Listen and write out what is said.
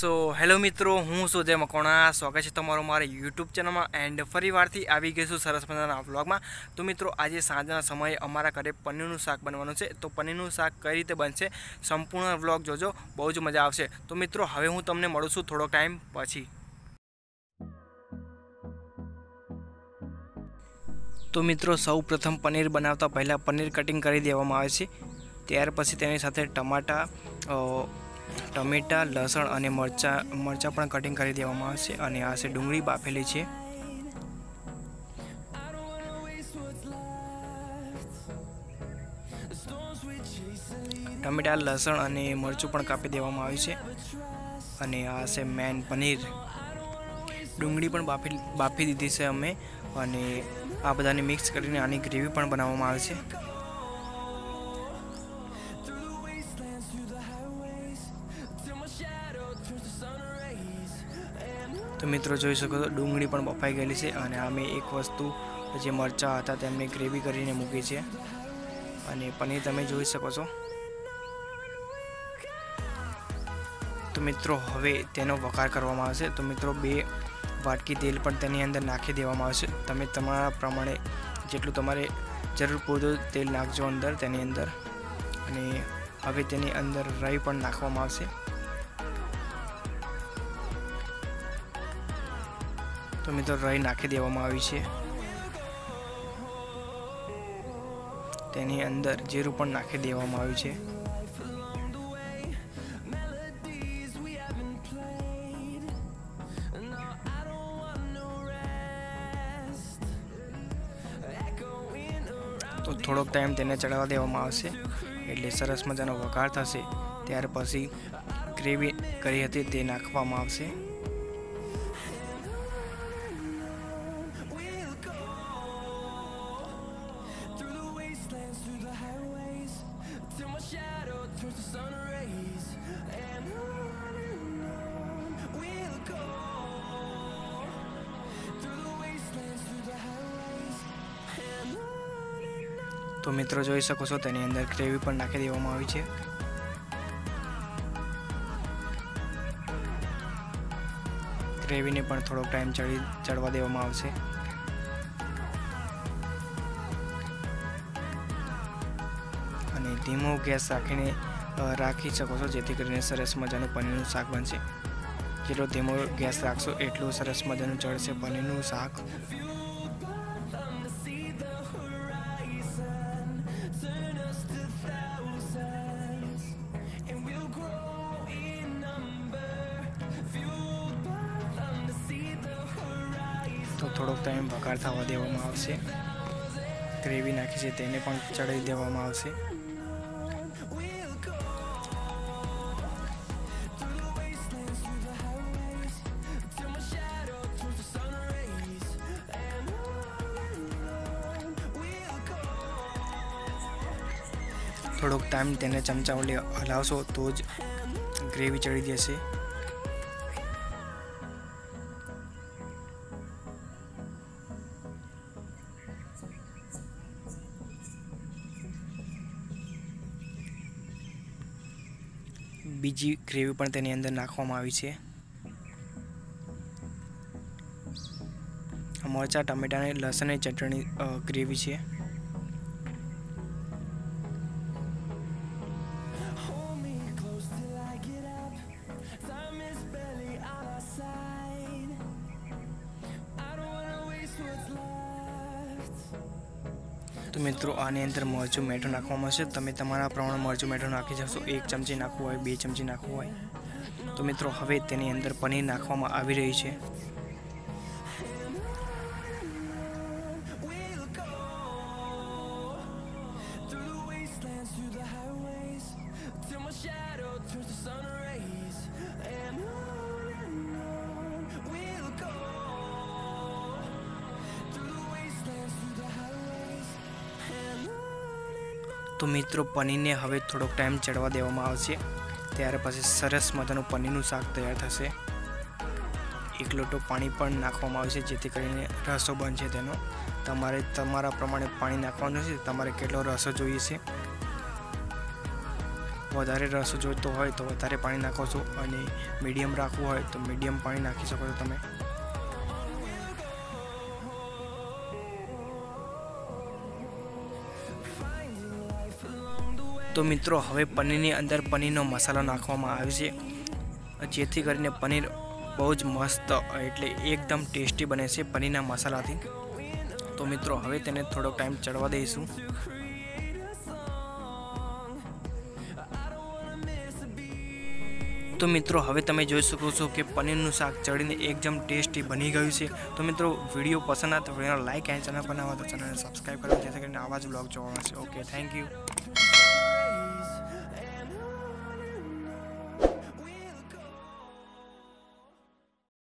So hello मित्रों, हूँ છું અજય મકવાણા। સ્વાગત છે તમારું મારા યુટ્યુબ ચેનલમાં એન્ડ ફરીવારથી આવી ગઈ છું સરસ મજાના વ્લોગમાં। તો મિત્રો આજે સાંજના સમયે અમારા ઘરે પનીરનું શાક બનવાનું છે। તો પનીરનું શાક કઈ રીતે બનશે સંપૂર્ણ વ્લોગ જોજો, બહુ જ મજા આવશે। તો મિત્રો હવે હું તમને મળું છું થોડો ટાઈમ પછી। તો મિત્રો સૌ પ્રથમ પનીર બનાવતા પહેલાં પનીર કટિંગ કરી દેવામાં આવે છે। ત્યાર પછી તેની સાથે ટમેટા, લસણ અને મરચાં પણ કટિંગ કરી દેવામાં આવે છે। અને આ છે ડુંગળી બાફેલી છે। ટમેટા, લસણ અને મરચું પણ કાપી દેવામાં આવ્યું છે। અને આ છે મેન પનીર। ડુંગળી પણ બાફી દીધી છે અમે, અને આ બધાને મિક્સ કરીને આની ગ્રેવી પણ બનાવવામાં આવે છે। तो मित्रों જોઈ શકો છો ડુંગળી પણ બફાઈ ગયેલી છે। અને આ મેં એક વસ્તુ જે મરચાં હતા તેમને ગ્રેવી કરીને મૂકી છે। અને પનીર તમે જોઈ શકો છો। તો મિત્રો હવે તેનો વઘાર કરવામાં આવશે। તો મિત્રો 2 વાટકી તેલ પણ તેની અંદર નાખી દેવામાં આવશે। તમે તમારા પ્રમાણે જેટલું તમારે જરૂર પૂરતું તેલ નાખજો અંદર તેની અંદર। અને હવે તેની અંદર રાઈ પણ નાખવામાં આવશે। तो मित्रों राई नाखी देवामां आवी छे। तेनी अंदर जीरुं पण नाखी देवामां आव्युं छे। तो थोड़ोक टाइम तेने चढ़ावा देवामां आवशे एटले सरस मजानो वघार थशे। त्यार पछी ग्रेवी करी हती ते नाखवामां आवशे। तो मित्रों જોઈ શકો છો તેની અંદર ગ્રેવી પણ નાખી દેવામાં આવી છે। ગ્રેવીને પણ થોડોક ટાઈમ ચડવા દેવામાં આવશે। અને ધીમો ગેસ રાખી શકો છો જેથી કરીને સરસ મજાનું પનીરનું શાક બનશે। જેટલો ધીમો ગેસ રાખશો એટલું સરસ મજાનું ચડશે પનીરનું શાક। तो थोड़ोक टाइम वघार थवा देवामां आवशे। ग्रेवी नाखी छे तेने पण चढ़ावी देवामां आवशे। थोड़ोक टाइम तेने चमचा वडे हलावशो तो ज ग्रेवी चढ़ी जशे। बीजी ग्रेवी पण तेनी अंदर नाखवामां आवी छे। मरचा, टमेटा ने लसण ની ચટણી ગ્રેવી છે। तो मित्रों आने अंदर मरचुं मीठुं नाखवामां आवशे। तमे तमारा प्रमाणे मरचुं मीठुं नाखी शकशो। 1 चमची नाखवुं होय, 2 चमची नाखवुं होय। तो मित्रों हवे तेनी अंदर पनीर नाखवामां आवी रही छे। तो मित्रों पनीर ने हवे थोड़ोक टाइम चढ़वा देवामां आवशे। त्यार पछी सरस मजानुं पनीरनुं शाक तैयार थशे। 1 लोटो पाणी पण नाखवामां आवशे जेथी करीने रसो बनशे तेनो। तमारे तमारा प्रमाणे पाणी नाखवानुं छे, तमारे केटलो रसो जोईए छे। વધારે રસ જોઈતો હોય તો વધારે પાણી નાખો છો અને મીડિયમ રાખવું હોય તો મીડિયમ પાણી નાખી શકો છો તમે. તો મિત્રો હવે પનીરની અંદર પનીરનો મસાલો નાખવામાં આવે છે, જેથી કરીને પનીર બહુ જ મસ્ત એટલે એકદમ ટેસ્ટી બને છે પનીરના મસાલાથી. તો મિત્રો હવે તેને થોડોક ટાઈમ ચડવા દઈશું. તો મિત્રો હવે તમે જોઈ શકો છો કે પનીરનું શાક ચડીને એકદમ ટેસ્ટી બની ગયું છે. તો મિત્રો વિડીયો પસંદ આવે તો વિડીયોને લાઈક અને ચેનલ પર નવા તો ચેનલને સબસ્ક્રાઈબ કરો, જેથી કરીને આવા જ બ્લોગ જોવા મળશે. Okay, thank you.